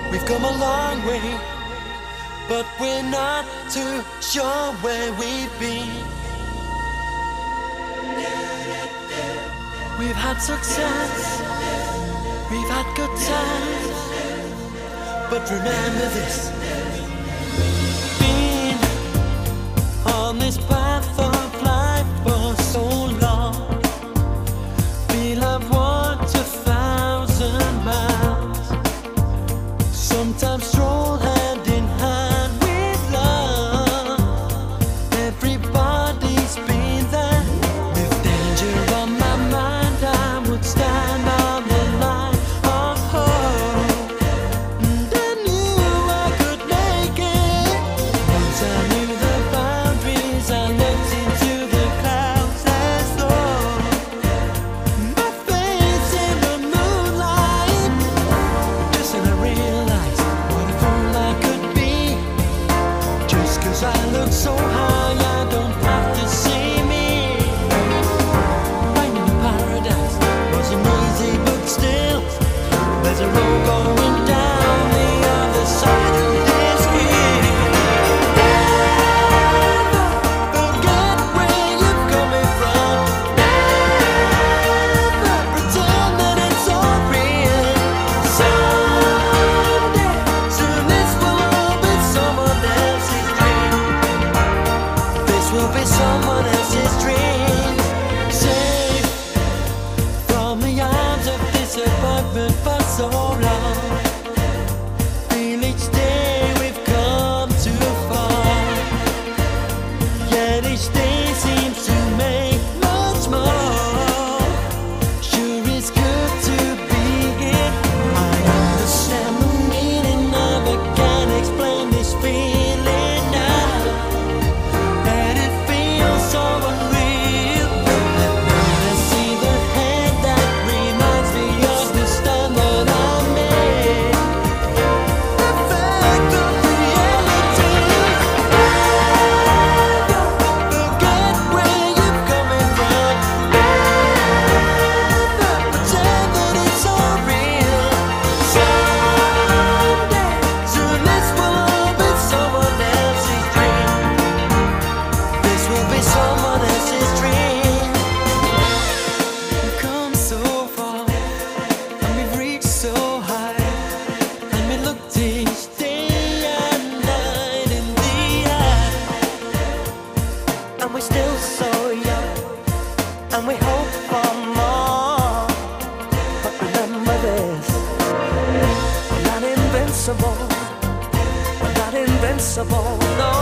We've come a long way, but we're not too sure where we've been. We've had success, we've had good times, but remember this: being on this path of life for so long, feel I've walked 1,000 miles, sometimes stroll hand in hand with love. Everybody's been there. With danger on my mind, I would stand on the line of hope, and I knew I could make it. Once I knew the boundaries, I looked into the clouds as though my face in the moonlight. Just then I realized what a fool I could be. Just 'cause I look so high, I don't have to see me. Finding paradise wasn't easy, but still, there's a road going down the other side of this hill. Never forget where you're coming from. Never pretend that it's all real. Someday, soon this will all be someone else's dream. This will be someone else's dream. Safe from the arms of disappointment for so long. Feel each day we've come too far, yet each day seems to make much more. Sure, it's good to be here. I understand the meaning of it, can't explain this feeling now, and it feels so unreal. And when I see the hand that reminds me of the stand that I made, the fact of reality. Never forget where you're coming from. Never pretend that it's all real. Someday, soon this will all be someone else's dream. This will be someone else's dream. We've come so far, and we've reached so high, and we looked each day and night in the eye, and we're still so young, and we hope for more. But remember this: we're not invincible. We're not invincible. No.